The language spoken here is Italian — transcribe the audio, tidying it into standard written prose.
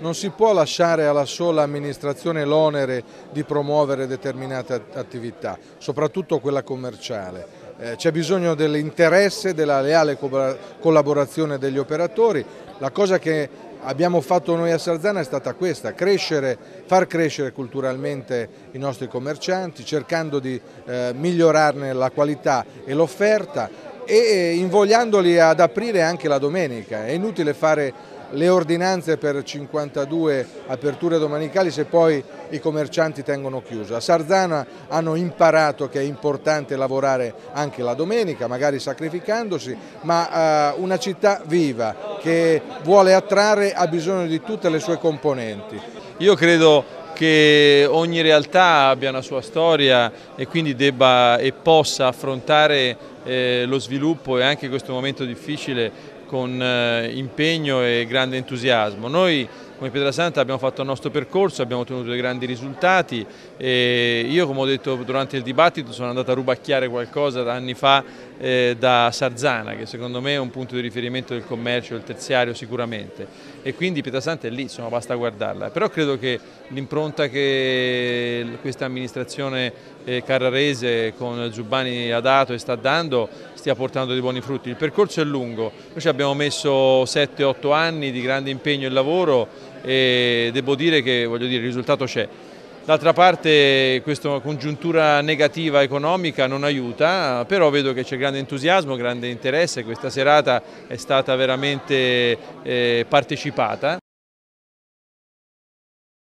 Non si può lasciare alla sola amministrazione l'onere di promuovere determinate attività, soprattutto quella commerciale. C'è bisogno dell'interesse, della leale collaborazione degli operatori. La cosa che abbiamo fatto noi a Sarzana è stata questa: far crescere culturalmente i nostri commercianti, cercando di migliorarne la qualità e l'offerta e invogliandoli ad aprire anche la domenica. È inutile fare le ordinanze per 52 aperture domenicali se poi i commercianti tengono chiuso. A Sarzana hanno imparato che è importante lavorare anche la domenica, magari sacrificandosi, ma una città viva che vuole attrarre ha bisogno di tutte le sue componenti. Io credo che ogni realtà abbia una sua storia e quindi debba e possa affrontare lo sviluppo e anche questo momento difficile con impegno e grande entusiasmo. Noi come Pietrasanta abbiamo fatto il nostro percorso, abbiamo ottenuto dei grandi risultati e io, come ho detto durante il dibattito, sono andato a rubacchiare qualcosa da anni fa da Sarzana, che secondo me è un punto di riferimento del commercio, del terziario sicuramente, e quindi Pietrasanta è lì, insomma, basta guardarla. Però credo che l'impronta che questa amministrazione carrarese con Giubbani ha dato e sta dando stia portando dei buoni frutti. Il percorso è lungo, noi ci abbiamo messo 7-8 anni di grande impegno e lavoro e devo dire che il risultato c'è. D'altra parte questa congiuntura negativa economica non aiuta, però vedo che c'è grande entusiasmo, grande interesse, questa serata è stata veramente partecipata